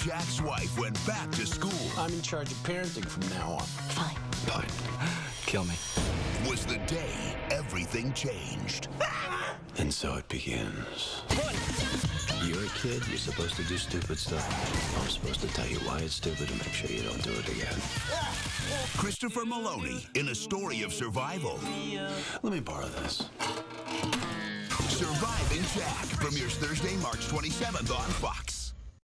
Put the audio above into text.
Jack's wife went back to school. I'm in charge of parenting from now on. Fine. Kill me. Was the day everything changed. And so it begins. You're a kid, you're supposed to do stupid stuff. I'm supposed to tell you why it's stupid to make sure you don't do it again. Christopher Maloney in a story of survival. Let me borrow this. Surviving Jack premieres Thursday, March 27th on Fox.